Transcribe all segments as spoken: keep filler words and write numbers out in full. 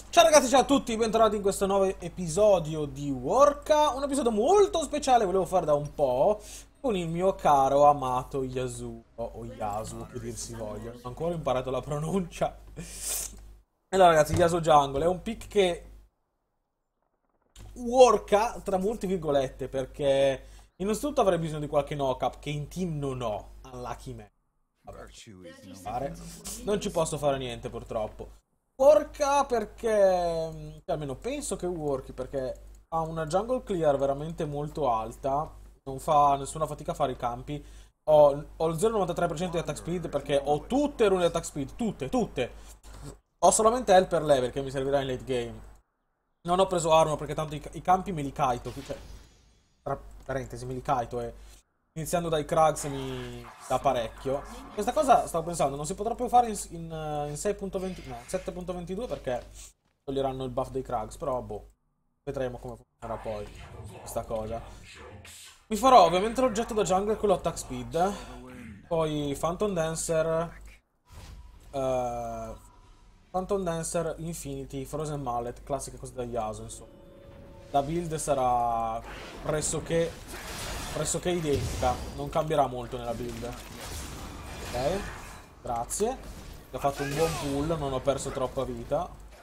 Ciao ragazzi, ciao a tutti, bentornati in questo nuovo episodio di Worka. Un episodio molto speciale, volevo fare da un po' con il mio caro amato Yasuo, o Yasuo che dir si voglia. Non ho ancora imparato la pronuncia. Allora ragazzi, Yasuo Jungle è un pick che worka tra molte virgolette, perché innanzitutto avrei bisogno di qualche knock-up che in team non ho. Unlucky me. Vabbè, fare. Non ci posso fare niente purtroppo. Worka perché, cioè, almeno penso che worki perché ha una jungle clear veramente molto alta, non fa nessuna fatica a fare i campi. Ho, ho lo zero virgola novantatré per cento di attack speed perché ho tutte le rune di attack speed, tutte, tutte. Ho solamente helper level che mi servirà in late game. Non ho preso armor perché tanto i, i campi me li kito, cioè, tra parentesi me li kito e iniziando dai Krugs mi dà parecchio. Questa cosa stavo pensando, non si potrà più fare in, in, eh, in sei punto venti, no, sette punto ventidue perché toglieranno il buff dei Krugs, però boh, vedremo come funzionerà poi questa cosa. Mi farò ovviamente l'oggetto da jungle con l'attack speed, poi Phantom Dancer, eh, Phantom Dancer, Infinity, Frozen Mallet, classiche cose da Yasuo, insomma. La build sarà pressoché, pressoché identica, non cambierà molto nella build. Ok, grazie. Ho fatto un buon pull, non ho perso troppa vita.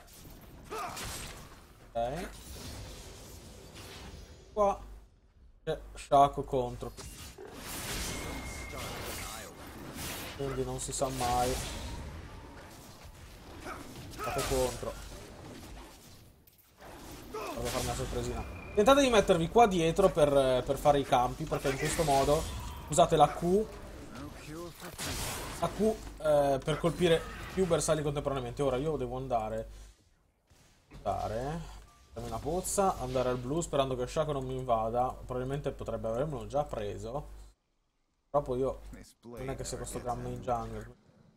Ok. Qua c'è Shaco contro. Quindi non si sa mai. Shaco contro. Devo farmi una sorpresina. Tentate di mettervi qua dietro per, per fare i campi, perché in questo modo usate la Q, la Q eh, per colpire più bersagli contemporaneamente. Ora io devo andare, andare, farmi una pozza, andare al blu sperando che Shaco non mi invada. Probabilmente potrebbe avermelo già preso. Però poi io non è che sia questo gran main jungle.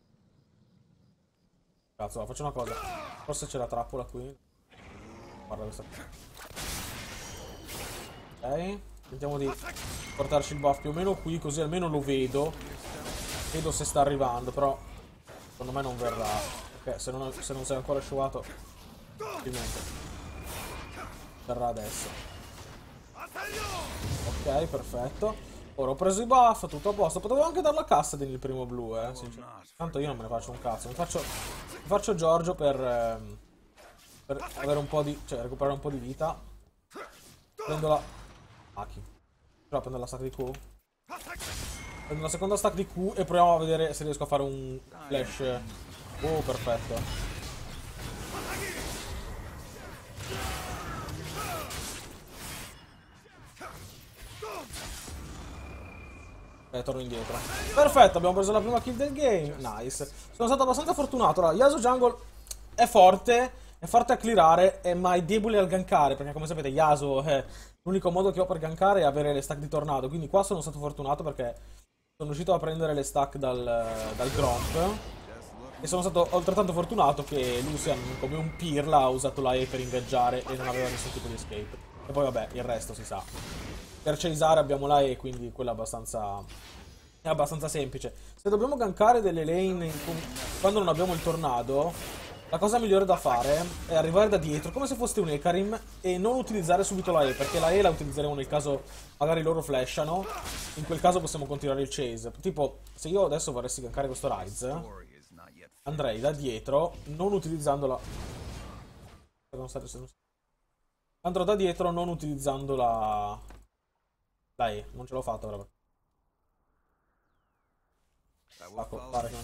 Cazzo, faccio una cosa. Forse c'è la trappola qui. Guarda questa. Ok, tentiamo di portarci il buff più o meno qui, così almeno lo vedo. Vedo se sta arrivando, però secondo me non verrà. Ok, se non, se non sei ancora asciugato, complimenti. Verrà adesso. Ok, perfetto. Ora ho preso i buff, tutto a posto. Potevo anche darla a cassa nel primo blu, eh, sinceramente. Tanto io non me ne faccio un cazzo. Mi faccio, mi faccio Giorgio per, ehm, per avere un po' di, cioè recuperare un po' di vita. Prendo la... Aki. Però prendo la stack di Q. Prendo la seconda stack di Q e proviamo a vedere se riesco a fare un flash. Oh, perfetto. E torno indietro. Perfetto, abbiamo preso la prima kill del game. Nice. Sono stato abbastanza fortunato. Allora, Yasuo Jungle è forte, è forte a clearare, è mai debole al gankare, perché come sapete Yasuo è l'unico modo che ho per gankare è avere le stack di tornado. Quindi qua sono stato fortunato perché sono riuscito a prendere le stack dal, dal Gromp. E sono stato altrettanto fortunato che Lucian, come un pirla, ha usato la E per ingaggiare e non aveva nessun tipo di escape. E poi vabbè, il resto si sa. Per chaseare abbiamo la E, quindi quella è abbastanza, è abbastanza semplice. Se dobbiamo gankare delle lane in cui- quando non abbiamo il tornado, la cosa migliore da fare è arrivare da dietro, come se foste un Ekarim, e non utilizzare subito la E, perché la E la utilizzeremo nel caso magari loro flashano. In quel caso possiamo continuare il chase. Tipo, se io adesso vorresti gankare questo Ryze, andrei da dietro, non utilizzando la... Andrò da dietro non utilizzando la... Dai, non ce l'ho fatta ora. Ecco, pare che non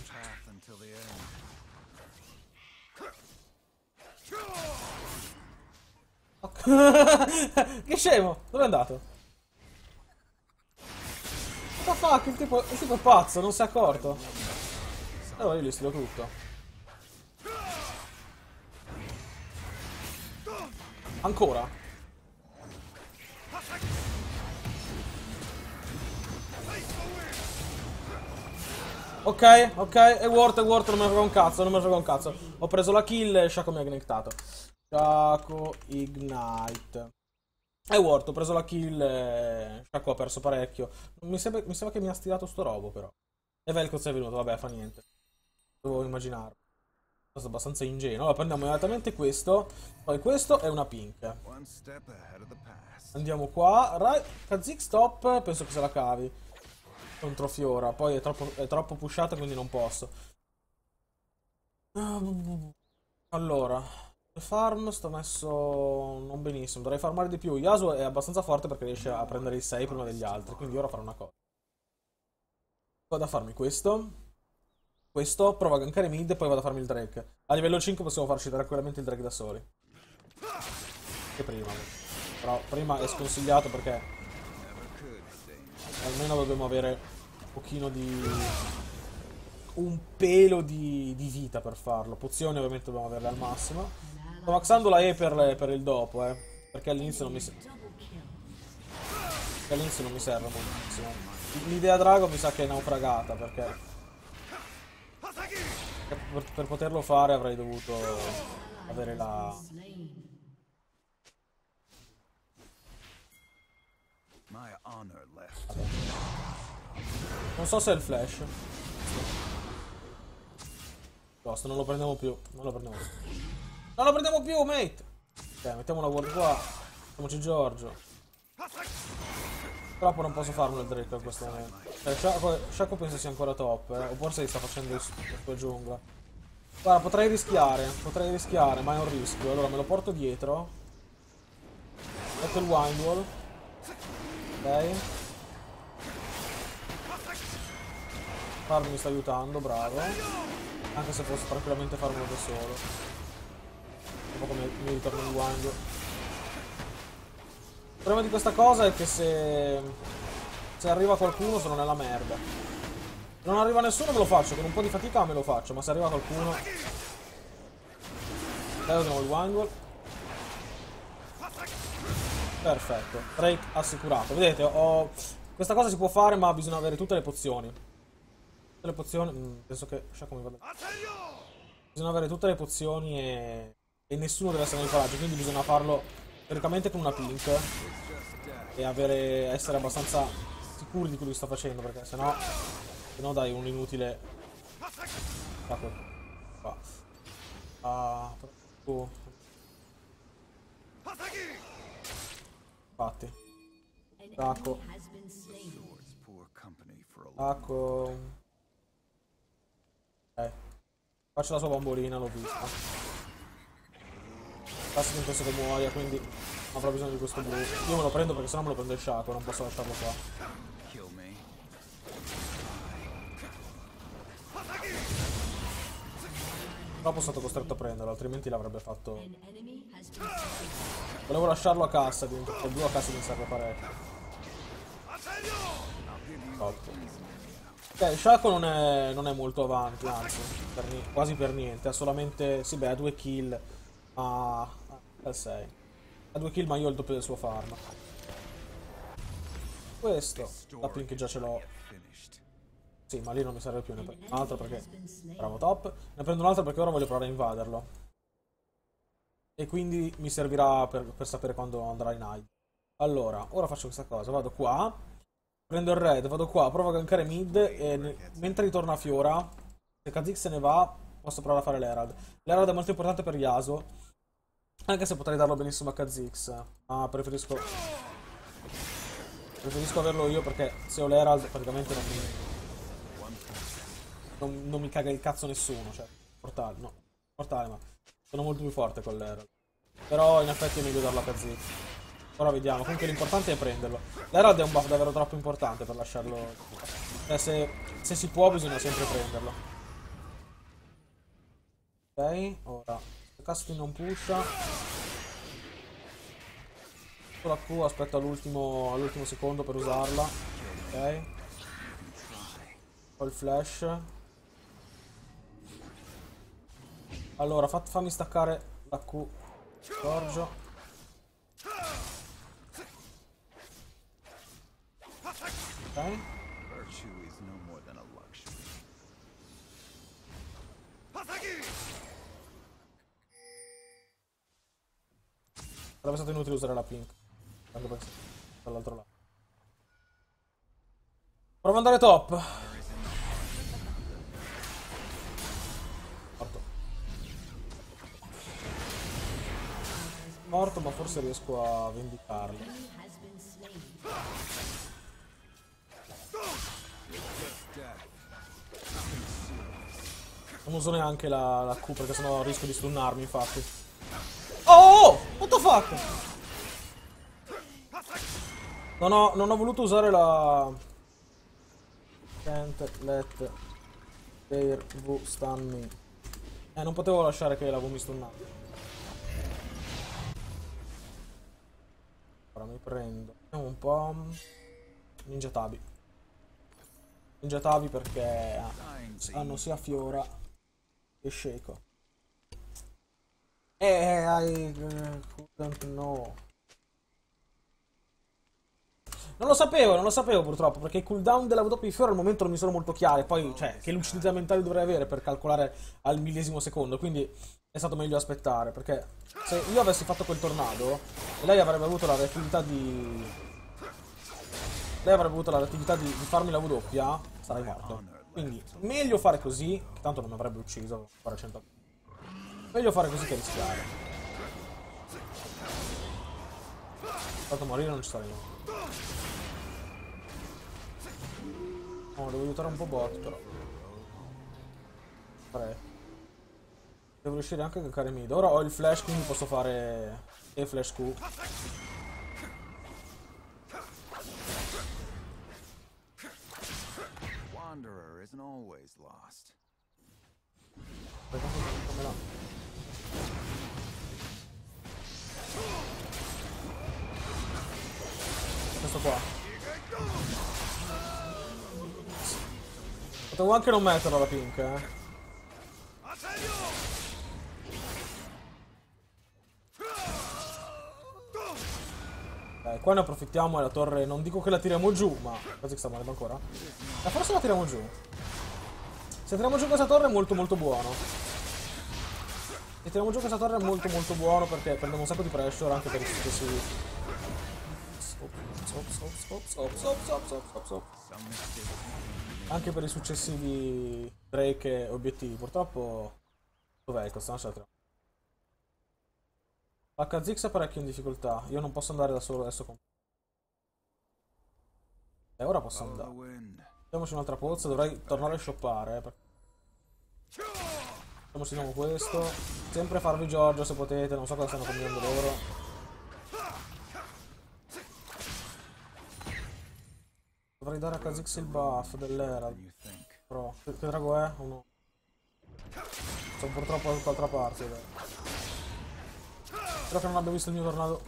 c'è. Che scemo! Dove è andato? What the fuck? Il tipo, il tipo è pazzo, non si è accorto. Allora io gli stilo tutto. Ancora? Ok, ok, è worth, è worth, non me ne frega un cazzo, non me ne frega un cazzo. Ho preso la kill e Shaco mi ha ignitato. Shaco Ignite. È worth, ho preso la kill e Shaco ha perso parecchio. Mi sembra, mi sembra che mi ha stilato sto robo però. E Vel'Koz è venuto, vabbè, fa niente. Dovevo immaginare. Questo è abbastanza ingenuo. Allora prendiamo immediatamente questo. Poi questo è una pink. Andiamo qua. Ra Kha'Zix top, penso che se la cavi. Contro Fiora. Poi è troppo, è troppo pushata, quindi non posso. Allora, le farm sto messo non benissimo. Dovrei farmare di più. Yasuo è abbastanza forte perché riesce a prendere i sei prima degli altri. Quindi ora farò una cosa. Vado a farmi questo. Questo, provo a gankare mid e poi vado a farmi il Drake. A livello cinque possiamo farci tranquillamente il Drake da soli. Che prima. Però prima è sconsigliato perché almeno dobbiamo avere un pochino di... un pelo di, di vita per farlo. Pozioni ovviamente dobbiamo averle al massimo. Sto maxando la E per, le, per il dopo, eh. Perché all'inizio non mi serve. All'inizio non mi serve moltissimo. L'idea drago mi sa che è naufragata perché... Per, per poterlo fare avrei dovuto avere la... Vabbè. Non so se è il flash. Basta, non lo prendiamo più. Non lo prendiamo più. Non lo prendiamo più, mate! Ok, mettiamo una ward qua. Mettiamoci Giorgio. Purtroppo non posso farlo il Drake in questo momento. Eh, Shaco, Shaco penso sia ancora top, eh. O forse gli sta facendo la sua giungla. Guarda, potrei rischiare. Potrei rischiare, ma è un rischio. Allora me lo porto dietro. Metto il wind wall. Ok. Farm mi sta aiutando, bravo. Anche se posso tranquillamente farmelo da solo. Dopo come mi ritorno il wind wall. Il problema di questa cosa è che se... se arriva qualcuno sono nella merda. Se non arriva nessuno me lo faccio, con un po' di fatica me lo faccio, ma se arriva qualcuno... Dai, usiamo il wind wall. Perfetto, Drake assicurato. Vedete, ho... questa cosa si può fare, ma bisogna avere tutte le pozioni. Tutte le pozioni... Mm, penso che... Shaco mi vada... Bisogna avere tutte le pozioni e... e nessuno deve essere nel coraggio, quindi bisogna farlo... teoricamente con una pink e avere, essere abbastanza sicuri di quello che sto facendo, perché sennò sennò dai un inutile qua. Ah, uh. Infatti Taco Taco ok, faccio la sua bambolina, l'ho vista. Classico in questo che muoia, quindi avrò bisogno di questo blu. Io me lo prendo perché sennò me lo prende il Shaco, non posso lasciarlo qua. Troppo sono stato costretto a prenderlo, altrimenti l'avrebbe fatto... Volevo lasciarlo a cassa, perché il blu a cassa mi serve parecchio. Top. Ok, Shaco non è, non è molto avanti, anzi, per quasi per niente, ha solamente... sì beh, ha due kill, ma... al sei. Ha due kill ma io ho il doppio del suo farm. Questo. La pink già ce l'ho. Sì, ma lì non mi serve più. Ne prendo un altro perché... bravo top. Ne prendo un altro perché ora voglio provare a invaderlo. E quindi mi servirà per, per sapere quando andrà in high. Allora, ora faccio questa cosa. Vado qua. Prendo il red, vado qua, provo a gankare mid. E ne... mentre ritorna Fiora, se Kha'Zix se ne va, posso provare a fare l'Herald. L'Herald è molto importante per Yasuo. Anche se potrei darlo benissimo a Kha'Zix. Ma preferisco... Preferisco averlo io perché se ho l'Herald praticamente non mi... Non, non mi caga il cazzo nessuno. Cioè, portale, no. Portale, ma... sono molto più forte con l'Herald. Però in effetti è meglio darlo a Kha'Zix. Ora vediamo. Comunque l'importante è prenderlo. L'Herald è un buff davvero troppo importante per lasciarlo... Cioè, se, se si può bisogna sempre prenderlo. Ok, ora... Casting non pusha. La Q, aspetto all'ultimo all'ultimo secondo per usarla. Ok. Ho il flash. Allora, fa, fammi staccare la Q. Giorgio. Ok. Sarebbe stato inutile usare la pink. Anche perché dall'altro lato. Provo ad andare top. Morto. Morto, ma forse riesco a vendicarlo. Non uso neanche la, la Q perché sennò rischio di stunnarmi, infatti. Oh! What the fuck? Non ho, non ho voluto usare la... Can't let their V stun me. Eh, non potevo lasciare che la V mi stunnasse. Ora mi prendo. Vediamo un po'... Ninja Tabi. Ninja Tabi perché hanno sia Fiora che Shaco. Eh, I couldn't know. Non lo sapevo, non lo sapevo purtroppo, perché i cooldown della W di Fiora al momento non mi sono molto chiari. Poi, cioè, che lucidità mentale dovrei avere per calcolare al millesimo secondo. Quindi è stato meglio aspettare, perché se io avessi fatto quel tornado, lei avrebbe avuto la reattività di... Lei avrebbe avuto la reattività di, di farmi la W, sarei morto. Quindi, meglio fare così, che tanto non mi avrebbe ucciso, fare cento. Meglio fare così che rischiare. Tanto morire non ci sarei mai. No, devo aiutare un po' bot però. tre. Devo riuscire anche a gankare mid. Ora ho il flash, quindi posso fare e flash Q. Wanderer isn't always lost. Questo qua. Potevo anche non metterla la pink, eh. Dai, qua ne approfittiamo e la torre, non dico che la tiriamo giù, ma... Quasi che sta morendo ancora. Ma forse la tiriamo giù. Se tiriamo giù questa torre è molto molto buono. Se tiriamo giù questa torre è molto molto buono perché prendiamo un sacco di pressure anche per i successivi. Stop, stop, stop, stop, stop, stop, stop, stop, stop. Anche per i successivi Drake e obiettivi. Purtroppo... Dov'è il costanza? H Z X è parecchio in difficoltà. Io non posso andare da solo adesso con... E ora posso andare. Mettiamoci un'altra pozza. Dovrei tornare a shoppare. Eh, Facciamoci di nuovo questo. Sempre farvi Giorgio se potete. Non so cosa stanno combinando loro. Dovrei dare a H Z X il buff dell'Herald. Però, che, che drago è? Uno. Sono purtroppo da tutt'altra parte. Dai. Spero che non abbia visto il mio tornado.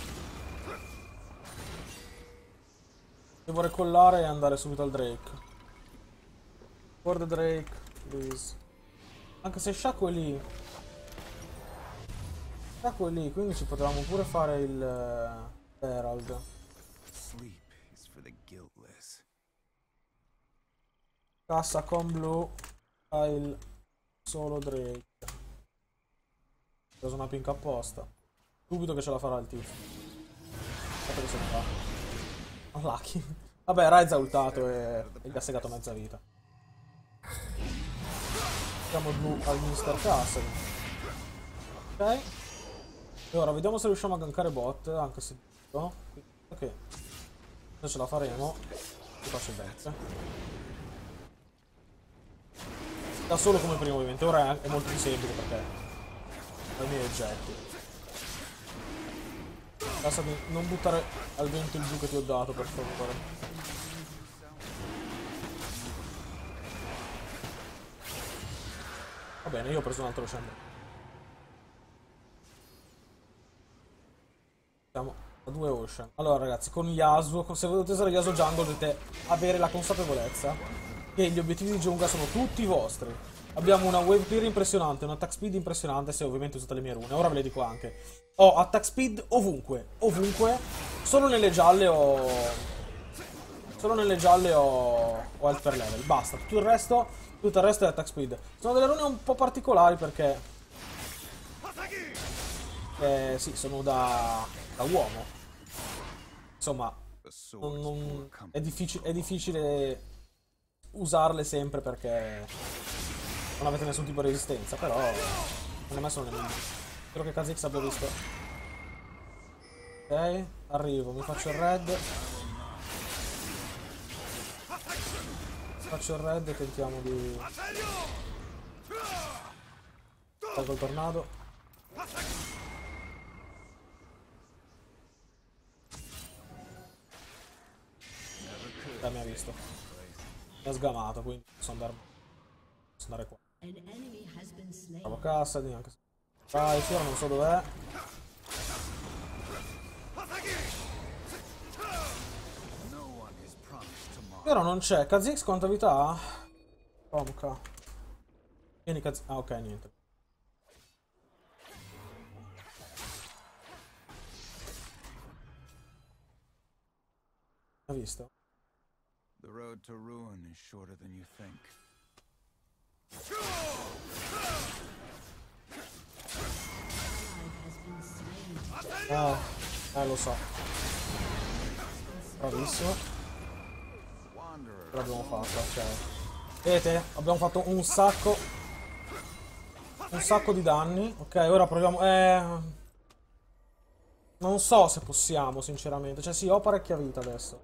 Devo recollare e andare subito al Drake. For the Drake, please. Anche se Shaco è lì. Shaco è lì, quindi ci potevamo pure fare il uh, Herald. Cassa con blu. Ha il solo Drake. Ho preso una pink apposta. Subito che ce la farà il tifo. Aspetta che se ne fa. Unlucky. Vabbè, Ryze ha ultato e, e gli ha segato mezza vita. Siamo blu al mister Cassa. Ok. E ora vediamo se riusciamo a gankare bot, anche se... No. Ok. Se ce la faremo. Ti faccio il back. Da solo come primo ovviamente, ora è molto più semplice perché ho i miei oggetti. Lasciami non buttare al vento il giù che ti ho dato, per favore. Va bene, io ho preso un altro Chamber. Siamo a due Ocean. Allora ragazzi, con Yasuo, se volete usare Yasuo Jungle dovete avere la consapevolezza che gli obiettivi di giungla sono tutti vostri. Abbiamo una wave clear impressionante, un attack speed impressionante se ovviamente usate le mie rune. Ora ve le dico anche. Ho attack speed ovunque, ovunque. Solo nelle gialle ho... Solo nelle gialle ho... ho health per level, basta. Tutto il resto, tutto il resto è attack speed. Sono delle rune un po' particolari perché... Eh, sì, sono da... da uomo. Insomma, non, non... È, difficile, è difficile usarle sempre perché non avete nessun tipo di resistenza, però non è mai sono nemmeno. Spero che Kha'Zix abbia visto Ok, arrivo, mi faccio il red. Faccio il red e tentiamo di... Tolgo il tornado. Eh, mi ha visto. Mi ha sgamato, quindi posso andare, posso andare qua. Bravo Cassidy, anche se... Vai, sì, non so dov'è. Però non c'è. Kha'Zix quanta vita ha? Romka. Vieni Kha'Zix. Ah, ok, niente. Ha visto? The road to ruin is shorter than you think. Eh, eh lo so. Bravissimo. L'abbiamo fatto, ok. Vedete? Abbiamo fatto un sacco. Un sacco di danni. Ok, ora proviamo. Eh. Non so se possiamo, sinceramente. Cioè, sì, ho parecchia vita adesso.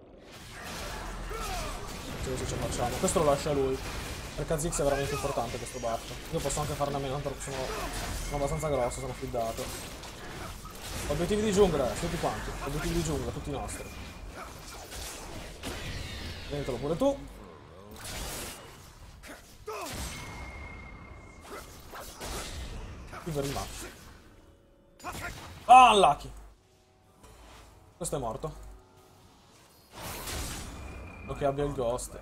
Sì, sì, ce la facciamo. Questo lo lascia lui. Per Kha'Zix è veramente importante questo buff. Io posso anche farne a meno, tanto sono, sono abbastanza grosso, sono fidato. Obiettivi di giungla, tutti quanti. Obiettivi di giungla, tutti i nostri. Prendetelo pure tu. Very much. Ah, Lucky. Questo è morto. Ok, abbia il ghost.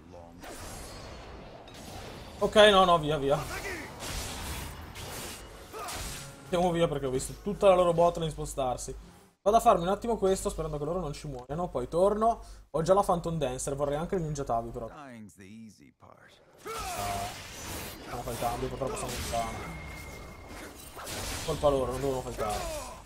Ok, no, no, via, via. Andiamo via perché ho visto tutta la loro botlane spostarsi. Vado a farmi un attimo questo sperando che loro non ci muoiano. Poi torno. Ho già la Phantom Dancer. Vorrei anche il Ninja Tabi però. Eh, non fa il cambio, purtroppo sono lontano. Colpa loro, non devono falcare.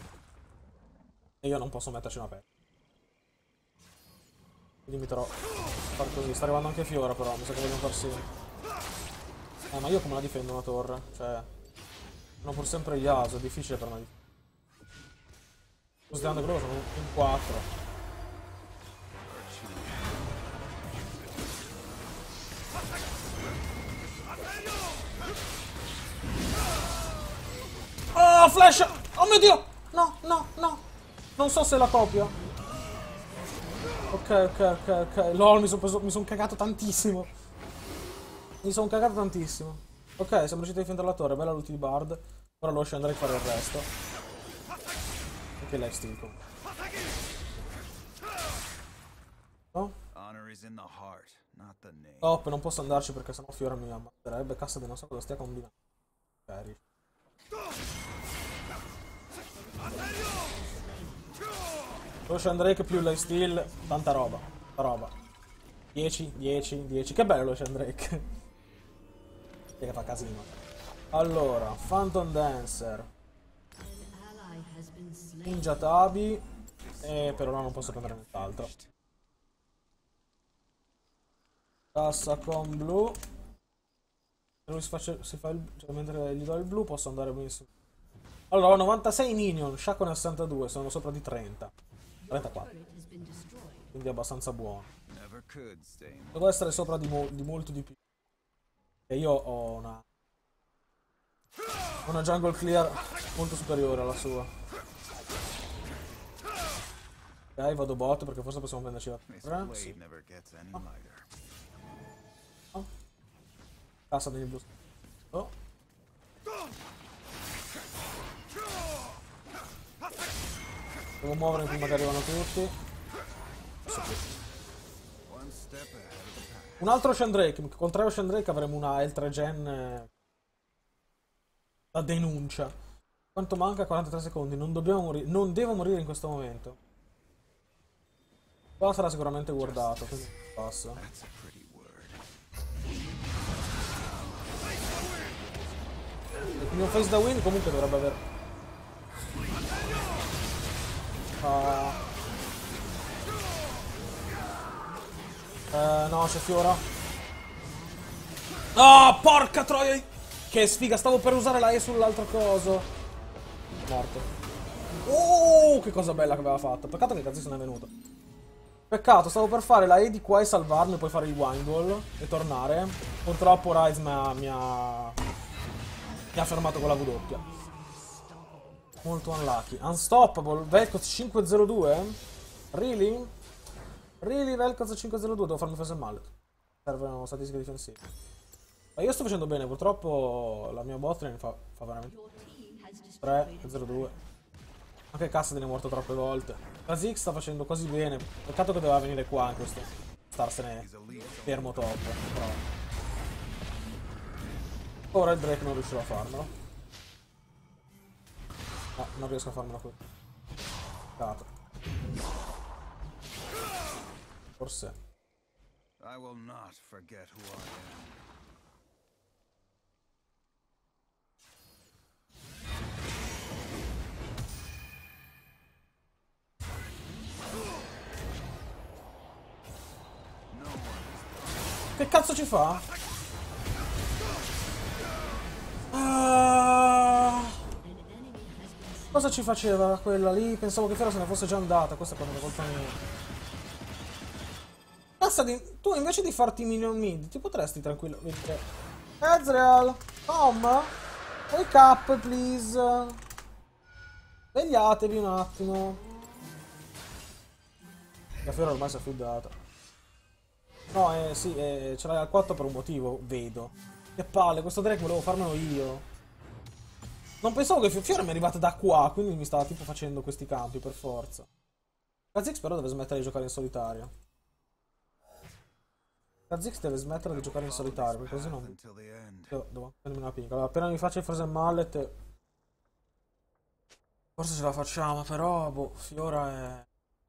E io non posso metterci una pezza. Quindi mi trovo a far così. Sta arrivando anche Fiora però, mi sa che vogliono far sì. Eh, ma io come la difendo una torre? Cioè... Sono pur sempre Yasuo, è difficile per me. Considerando che loro sono in quattro. Oh, flash! Oh mio Dio! No, no, no! Non so se la copia. Ok, ok, ok, ok. Lol, mi sono preso... mi sono cagato tantissimo. Mi sono cagato tantissimo. Ok, siamo riusciti a difendere la torre. Bella l'ulti di Bard. Ora lo scendere a fare il resto. Anche lei steal. No? Top, non posso andarci perché sennò Fiora mi ammazzerebbe. Cassa di non so cosa stia combinando. Ok. Ocean Drake più lifesteal, tanta roba, tanta roba. dieci, dieci, dieci. Che bello l'Ocean Drake. Che fa casino. Allora, Phantom Dancer. Ninja Tabi. E per ora non posso prendere nient'altro. Cassa con blu. Se lui si, faccia, si fa il, cioè, mentre gli do il blu posso andare benissimo. Allora ho novantasei minion, Shaco ne ha sessantadue, sono sopra di trenta. trentaquattro. Quindi è abbastanza buono. Devo essere sopra di, mo di molto di più. E io ho una... una jungle clear molto superiore alla sua. Ok, vado bot perché forse possiamo prenderci la torre. Sì. No. No. Cassa degli blu. Oh. Devo muovermi prima che arrivano tutti. Un altro Ocean Drake. Con tre Ocean Drake avremo una L tre gen da denuncia. Quanto manca? quarantatré secondi. Non dobbiamo morire. Non devo morire in questo momento. Qua sarà sicuramente guardato. Quindi passo. Il mio face da win comunque dovrebbe aver... Uh... Uh, no, c'è Fiora. Oh, porca troia! Che sfiga, stavo per usare la E sull'altro coso. Morto. Oh, che cosa bella che aveva fatto. Peccato che cazzo se n'è venuto. Peccato, stavo per fare la E di qua e salvarmi, poi fare il wind wall e tornare. Purtroppo Ryze mi ha, mi ha, mi ha fermato con la W. Molto unlucky. Unstoppable, Vel'Koz cinque zero due? Really? Really Vel'Koz cinque zero due? Devo farmi fare mallet. Servono statistiche difensive. Ma io sto facendo bene, purtroppo la mia botlane fa, fa veramente tre zero due. Ma che cazzo ne è morto troppe volte. Kha'Zix sta facendo così bene. Peccato che doveva venire qua in questo. Starsene fermo top. Però ora il Drake non riuscirò a farmelo. No, non riesco a farmelo qui. Peccato. Forse. I will not forget who I am. Che cazzo ci fa? Ah, cosa ci faceva quella lì? Pensavo che Fiora se ne fosse già andata. Questa è una colpa mia. Basta di... Tu invece di farti minion mid, ti potresti tranquillamente... Ezreal! Tom! Wake up, please! Svegliatevi un attimo. La Fiora ormai si è fiddata. No, eh, sì, eh, ce l'hai al quattro per un motivo, vedo. Che palle, questo Drake volevo farmelo io. Non pensavo che Fiora mi è arrivata da qua, quindi mi stava tipo facendo questi campi per forza. Kha'Zix però deve smettere di giocare in solitario. Kha'Zix deve smettere di giocare in solitario, perché così non... Io devo prendermi una pinca. Allora, appena mi faccio il Frozen Mallet... Forse ce la facciamo, però, boh, Fiora è...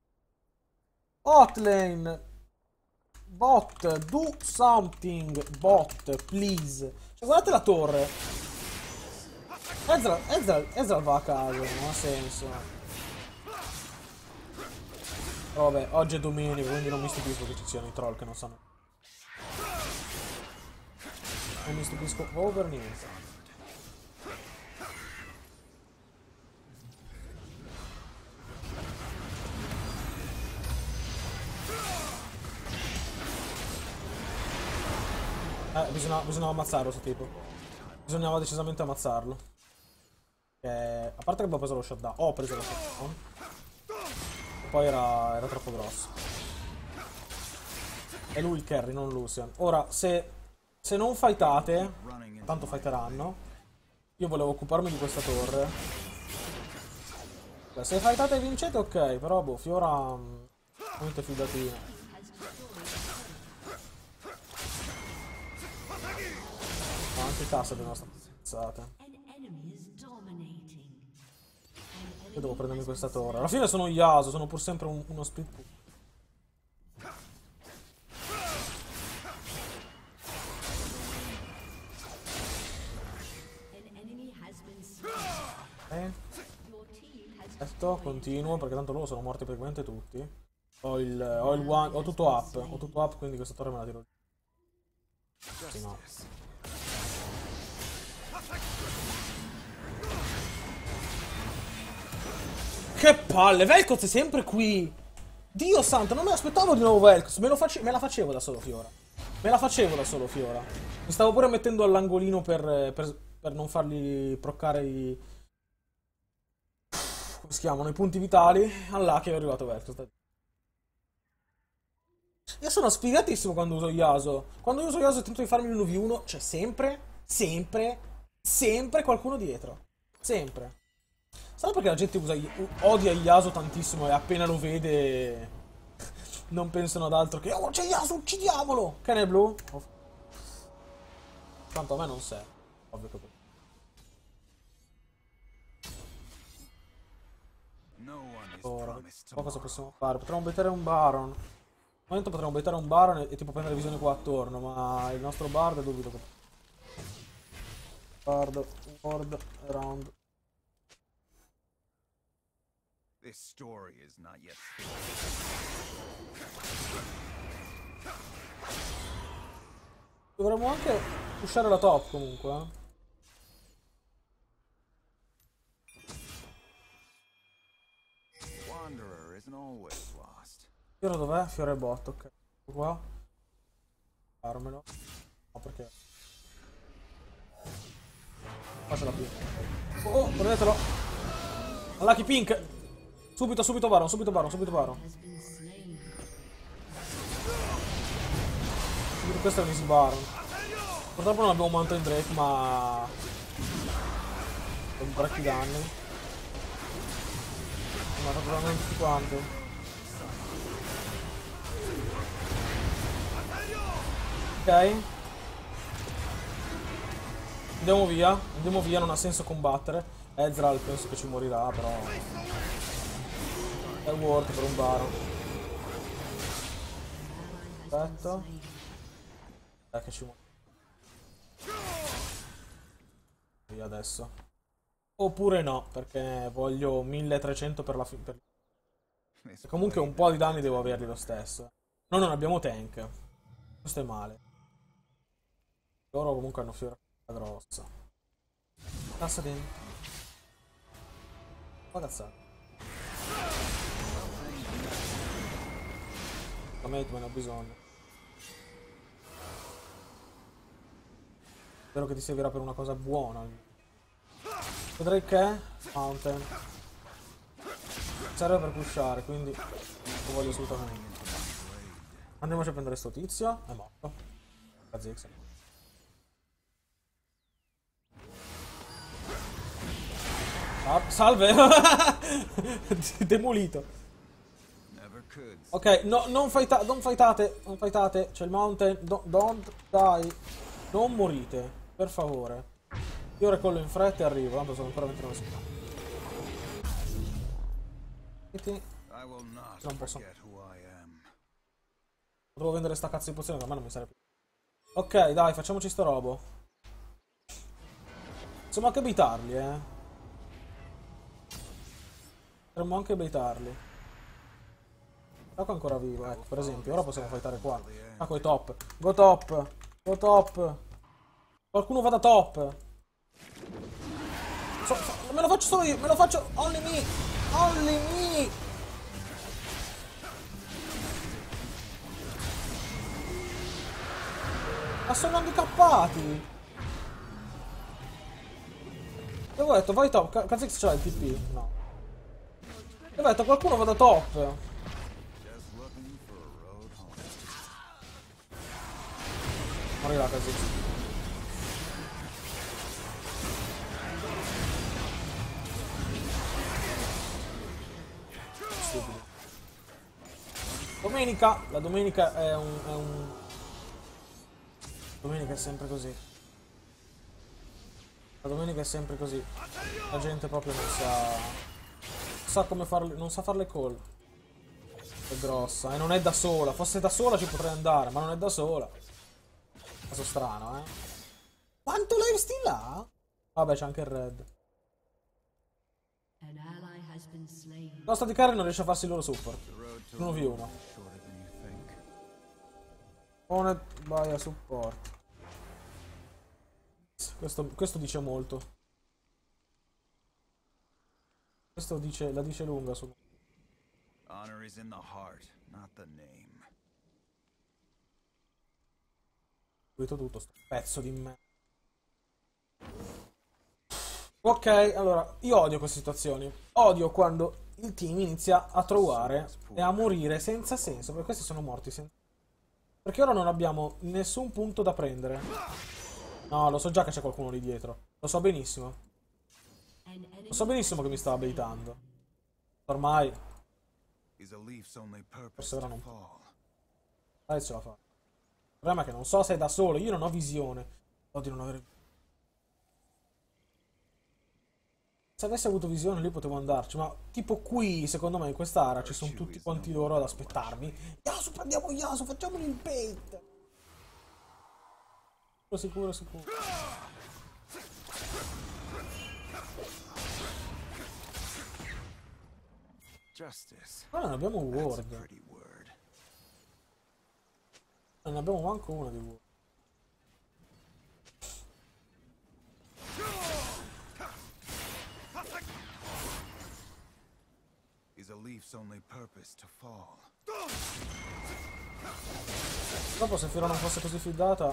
Hotlane! Bot, do something, bot, please. Cioè, guardate la torre. Ezreal, Ezreal, Ezreal va a casa, non ha senso. Però vabbè, oggi è domenica, quindi non mi stupisco che ci siano i troll che non sanno. Non mi stupisco proprio per niente. Eh, bisognava, bisognava ammazzarlo, questo tipo. Bisognava decisamente ammazzarlo. Eh, a parte che abbiamo preso lo shutdown. Ho preso lo shutdown. E poi era, era troppo grosso. È lui il carry, non Lucian. Ora, se, se non fightate, tanto fighteranno, io volevo occuparmi di questa torre. Beh, se fightate e vincete, ok. Però, boh, Fiora... Niente fidatina. Anche cassa di nostra cazzata. Io devo prendermi questa torre. Alla fine sono Yasuo, sono pur sempre un, uno split pool. Eh? Aspetta, continuo perché tanto loro sono morti praticamente tutti. Ho il, ho il one, ho tutto up, ho tutto up, quindi questa torre me la tiro. Sì, no. Che palle, Vel'Koz è sempre qui. Dio santo, non me l'aspettavo di nuovo Vel'Koz. Me, face me la facevo da solo Fiora. Me la facevo da solo Fiora. Mi stavo pure mettendo all'angolino per, per, per non fargli proccare i... Come si chiamano? I punti vitali. Allà che è arrivato Vel'Koz. Io sono sfigatissimo quando uso Yasuo. Quando uso Yasuo e tento di farmi l'uno vu uno, c'è sempre, sempre, sempre qualcuno dietro. Sempre. Sai perché la gente usa, odia Yasuo tantissimo e appena lo vede non pensano ad altro che oh c'è Yasuo, uccidiamolo! Che ne è blu? Oh. Tanto a me non serve. Ovvio che... Ora, so cosa possiamo fare? Potremmo bettare un Baron. Al momento potremmo bettare un Baron e, e tipo prendere visione qua attorno, ma il nostro Bard dubito che... Bard, Ward, Around... This story is not yet Dovremmo anche pushare la top comunque, eh. always lost. Fiore dov'è? Fiore bot, ok. Qua. Farmelo. No, perché? Faccio la pink. Oh, prendetelo. Lucky pink. Subito, subito Baron, subito Baron, subito Baron. Subito questo è un easy Baron. Purtroppo non abbiamo Mountain Drake, ma... un parecchi danni. Mi ha fatto danni tutti quanti. Ok. Andiamo via, andiamo via, non ha senso combattere. Ezreal penso che ci morirà, però è worth per un Baron. Aspetta. Dai che ci muore. Via adesso. Oppure no, perché voglio milletrecento per la fine. Per... Comunque un po' di danni devo averli lo stesso. Noi non abbiamo tank. Questo è male. Loro comunque hanno fiore grossa. Passa dentro. Ma cazzata. La mate me ne ho bisogno. Spero che ti servirà per una cosa buona. Vedrei che Mountain serve per pushare, quindi lo voglio assolutamente. Andiamoci a prendere sto tizio. È morto. Kha'Zix. Salve! Demolito. Ok, no, non, fighta non fightate, non fightate. C'è il Mountain. Do don't die. Non morite, per favore. Io recollo in fretta e arrivo, tanto sono ancora venti secondi. Non posso. Devo vendere sta cazzo di pozione, che a me non mi serve più. Ok, dai, facciamoci sto robo. Possiamo anche baitarli, eh. Potremmo anche baitarli. Taco è ancora vivo, ecco, per esempio. Ora possiamo fightare qua. Taco è top. Go top. Go top. Qualcuno vada top. So, so, me lo faccio solo io. Me lo faccio. Only me. Only me. Ma sono handicappati. E ho detto vai top. Kha'Zix c'ha il T P? No. E ho detto qualcuno vada top. Morirà Kha'Zix. Stupido. Domenica. La domenica è un... È un... Domenica è sempre così. La domenica è sempre così. La gente proprio non sa... Non sa come farle... Non sa fare le call. È grossa. E non è da sola. Fosse da sola ci potrei andare, ma non è da sola. Caso strano, eh. Quanto lifesteal ha? Vabbè, c'è anche il red. No, sta di carry non riesce a farsi il loro support. uno vu uno. Owned by a support. Questo, questo dice molto. Questo dice, la dice lunga su. Honor is in the heart, not the name. Tutto sto pezzo di me. Ok, allora, io odio queste situazioni. Odio quando il team inizia a trovare e a morire senza senso, perché questi sono morti senza... Perché ora non abbiamo nessun punto da prendere. No, lo so già che c'è qualcuno lì dietro. Lo so benissimo. Lo so benissimo che mi stava baitando. Ormai... Forse ora non può. Dai, ce la fa. Il problema è che non so se è da solo, io non ho visione. Odio non avere... Se avessi avuto visione lì potevo andarci, ma tipo qui, secondo me, in quest'area ci sono tutti quanti loro ad aspettarmi. Yasuo, prendiamo Yasuo, facciamoli il bait! Sicuro, sicuro. Ma non abbiamo un ward. Non abbiamo manco una di ward. is a leaf's only purpose to fall. Dopo se Fiora non fosse così fidata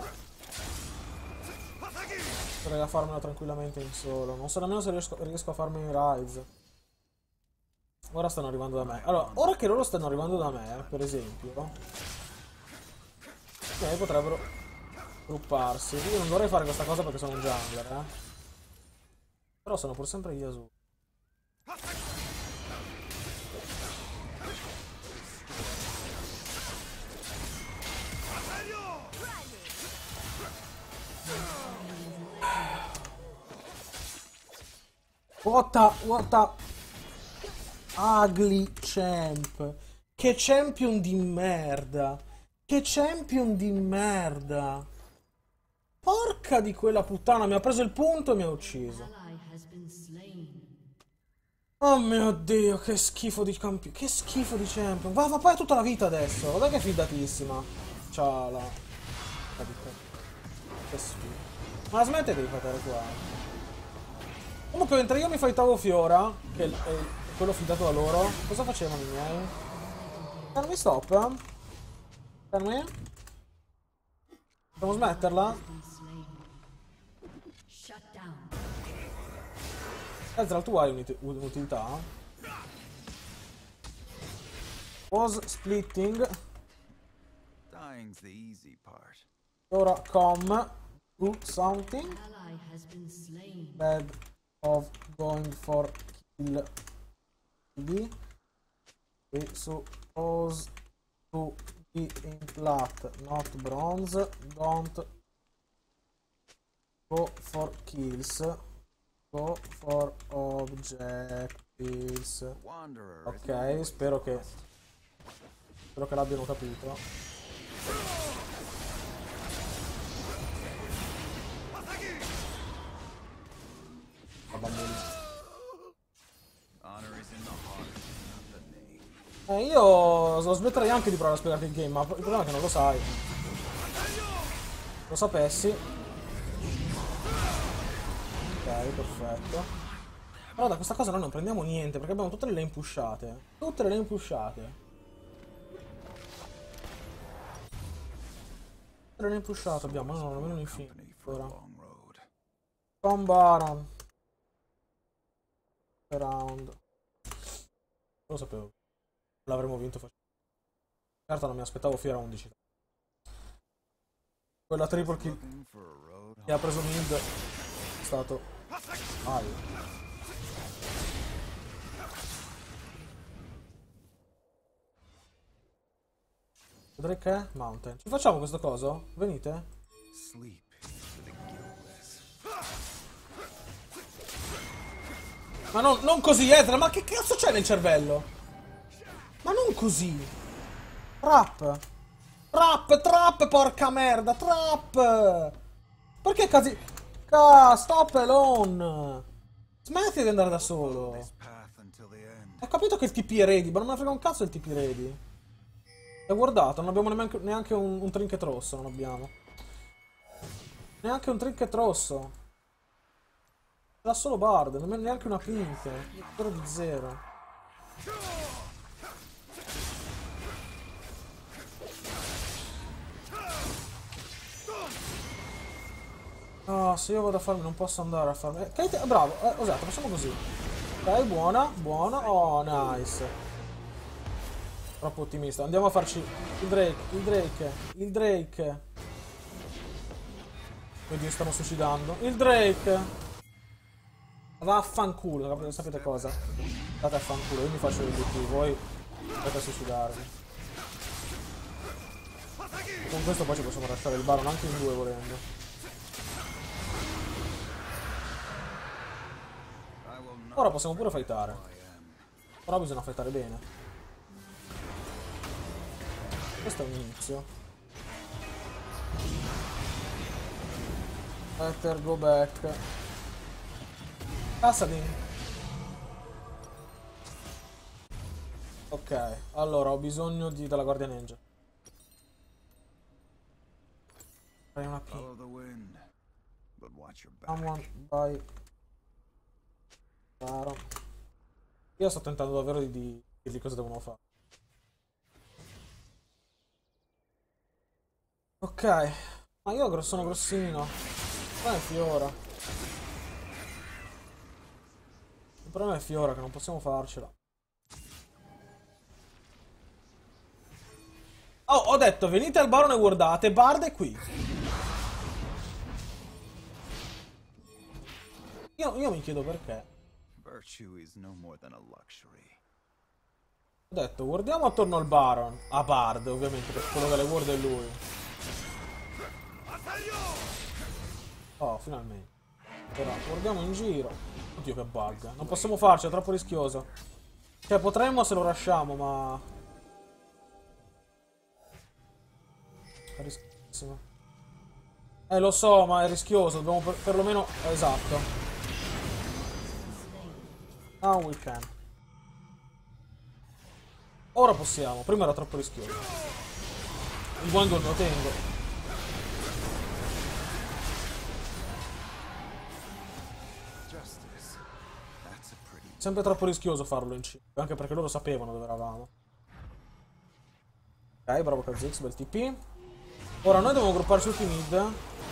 potrei a farmela tranquillamente in solo. Non so nemmeno se riesco, riesco a farmi i Rise. Ora stanno arrivando da me. Allora, ora che loro stanno arrivando da me, per esempio, eh, potrebbero grupparsi. Io non dovrei fare questa cosa perché sono un jungler, eh. Però sono pur sempre gli Yasuo. What a, what a ugly champ. Che champion di merda. Che champion di merda. Porca di quella puttana, mi ha preso il punto e mi ha ucciso. Oh mio Dio, che schifo di campione. Che schifo di champion. Va, va poi tutta la vita adesso. Guarda che fidatissima. Ciao la. Che schifo. Ma smettete di fare qua. Comunque mentre io mi fightavo Fiora, che è quello fidato da loro, cosa facevano i miei? Fermi stop. Fermi. Dobbiamo smetterla? Ezreal, tu hai un'utilità? Was splitting. Dying's the easy part. Ora come do something bad of going for kill B. We suppose to be in plat, not bronze. Don't go for kills. Go for objectives. Ok, spero che spero che l'abbiano capito. Eh, io lo smetterei anche di provare a spiegarti il game, ma il problema è che non lo sai. Lo sapessi. Ok, perfetto. Però da questa cosa noi non prendiamo niente, perché abbiamo tutte le lane pushate. Tutte le lane pushate. Tutte le lane pushate abbiamo, no, nemmeno un infinito. Ora. Con Baron. Round. Lo sapevo. L'avremmo vinto facile. Certo non mi aspettavo Fiora undici. Quella triple kill che ha preso mid è stato male. Vedrei che è Mountain. Ci facciamo questo coso? Venite? Ma non, non così, Ezra, ma che cazzo c'è nel cervello? Ma non così. Trap. Trap, trap, porca merda, trap. Perché cazzo... Ah, stop alone. Smetti di andare da solo. Ho capito che il T P è ready, ma non me ne frega un cazzo il T P ready. Hai guardato, non abbiamo neanche, neanche un, un trinket rosso, non abbiamo. Neanche un trinket rosso. Era solo Bard, non è neanche una pink. Zero di zero. Ah, se io vado a farmi non posso andare a farmi... Eh, Kate... Bravo, eh, esatto, facciamo così. Ok, buona, buona. Oh, nice. Troppo ottimista. Andiamo a farci il Drake, il Drake, il Drake. Quindi stanno suicidando. Il Drake. Vaffanculo, sapete cosa? Andate a fanculo, io mi faccio gli obiettivi, voi andate a suicidarmi. Con questo poi ci possiamo lasciare il Baron anche in due volendo. Ora possiamo pure fightare. Però bisogna fightare bene. Questo è un inizio. Better go back. Kassadin. Ok, allora ho bisogno di, della Guardian Angel. Fai una ping. Someone by... Io sto tentando davvero di, di dirgli cosa devono fare. Ok, ma io sono grossino. Ma è Fiora. Il problema è Fiora che non possiamo farcela. Oh, ho detto venite al Baron e guardate, Bard è qui. Io, io mi chiedo perché. Virtue is no more than a luxury. Ho detto guardiamo attorno al Baron. A Bard, ovviamente, perché quello che le guarda è lui. Oh, finalmente. Ora, guardiamo in giro. Oddio che bug. Non possiamo farcela, è troppo rischioso. Cioè, potremmo se lo lasciamo, ma... È rischioso. Eh, lo so, ma è rischioso. Dobbiamo per, perlomeno... Esatto. Now we can. Ora possiamo. Prima era troppo rischioso. Il Wangle lo tengo. Sempre troppo rischioso farlo in C. Anche perché loro sapevano dove eravamo. Ok, bravo Kha'Zix, bel T P. Ora noi dobbiamo grupparci tutti mid.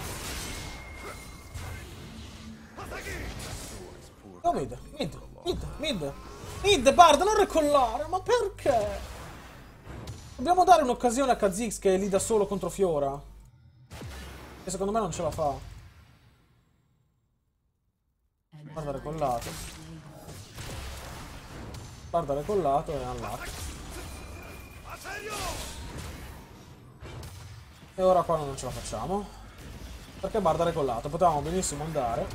Oh, mid, mid, mid, mid. Mid, Bard, non recollare, ma perché? Dobbiamo dare un'occasione a Kha'Zix che è lì da solo contro Fiora. E secondo me non ce la fa. Guarda recollato. Guarda recollato e unlock. E ora qua non ce la facciamo. Perché Bard ha recollato. Potevamo benissimo andare.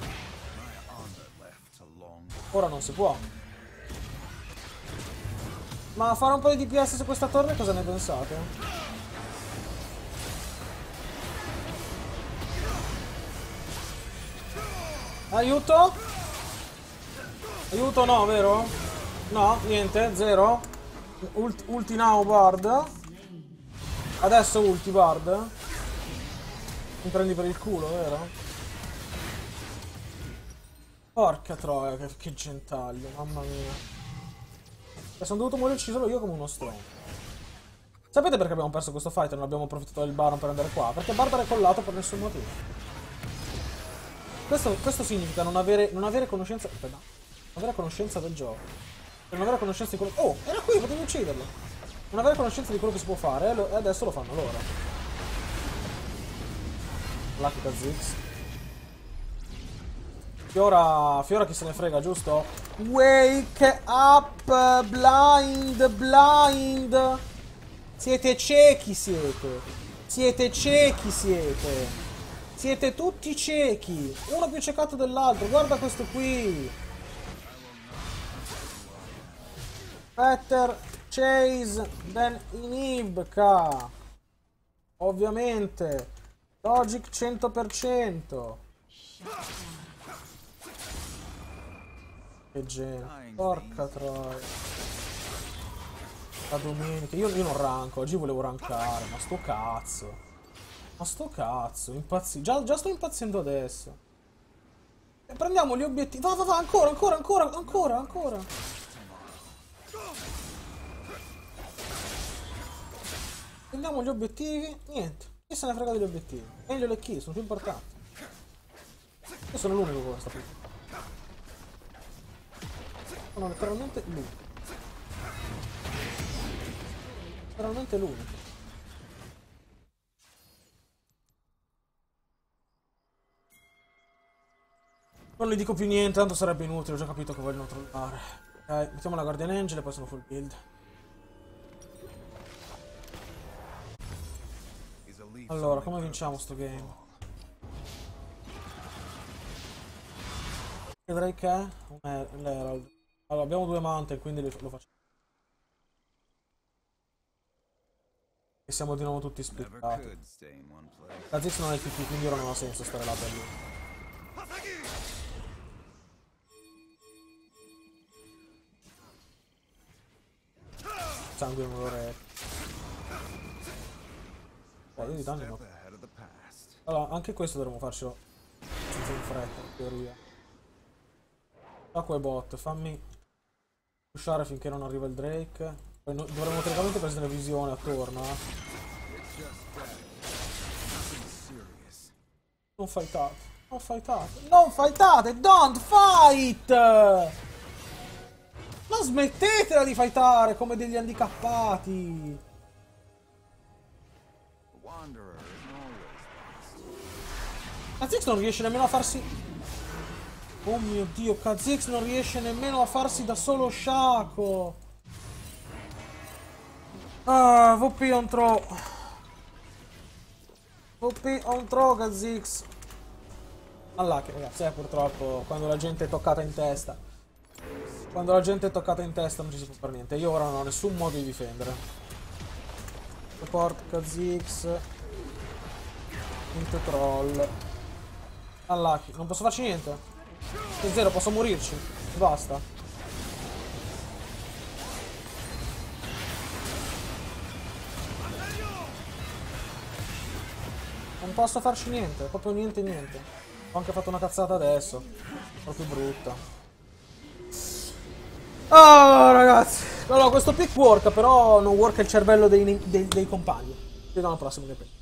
Ora non si può. Ma fare un po' di D P S su questa torre cosa ne pensate? Aiuto? Aiuto no, vero? No, niente, zero. Ult ulti now Bard. Adesso ulti Bard. Mi prendi per il culo, vero? Porca troia, che, che gentaglio, mamma mia. E sono dovuto morirci solo io come uno stronzo. Sapete perché abbiamo perso questo fight e non abbiamo approfittato del Baron per andare qua? Perché Bard è collato per nessun motivo. Questo, questo significa non avere, non avere conoscenza... Aspetta, non avere conoscenza del gioco. Per non avere conoscenza di quello... Oh, era qui, potevi ucciderlo. Non avere conoscenza di quello che si può fare e adesso lo fanno loro. Lucky Kha'Zix. Fiora, Fiora chi se ne frega, giusto? Wake up, blind, blind. Siete ciechi, siete. Siete ciechi, siete. Siete tutti ciechi. Uno più ciecato dell'altro. Guarda questo qui. Better Chase than Inhibka. Ovviamente. Logic cento per cento. Che gente, porca troia. La domenica, io, io non ranco, oggi volevo rankare, ma sto cazzo. Ma sto cazzo, impazzi... Già, già sto impazzendo adesso. E prendiamo gli obiettivi. Va, va, va, ancora, ancora, ancora, ancora, ancora. Prendiamo gli obiettivi, niente. Chi se ne frega degli obiettivi? Meglio le kill, sono più importanti. Io sono l'unico con questa puttana. Sono letteralmente l'unico. Letteralmente l'unico. Non gli dico più niente, tanto sarebbe inutile, ho già capito che vogliono trollare. Ok, mettiamo la Guardian Angel e poi sono full build. Allora, come vinciamo sto game? Vedrei che è un Herald. Allora, abbiamo due Mountain, quindi lo facciamo. E siamo di nuovo tutti splittati. La Zix non ha il T P, quindi ora non ha senso stare là per lui. Sangue non lo re. Oh, io di danni no. Allora, anche questo dovremmo farcelo senza in fretta, in teoria. Acqua e bot, fammi... Pushare finché non arriva il Drake. Poi no, dovremmo tecnicamente prendere visione attorno, eh. Non fightate. Non fightate. Non fightate. Don't fight! Ma smettetela di fightare come degli handicappati. Kha'Zix non riesce nemmeno a farsi... Oh mio Dio, Kha'Zix non riesce nemmeno a farsi da solo sciacco. Ah, V P on throw. V P on throw, Kha'Zix. Unlucky, ragazzi, eh, purtroppo, quando la gente è toccata in testa. Quando la gente è toccata in testa non ci si può fare niente. Io ora non ho nessun modo di difendere. Support Kha'Zix. Into troll. Unlucky, non posso farci niente. È zero, posso morirci. Basta. Non posso farci niente, proprio niente niente. Ho anche fatto una cazzata adesso. Proprio brutta. Ah, ragazzi. Allora, questo pick work, però non work il cervello dei, dei, dei compagni. Ci vediamo al prossimo gameplay.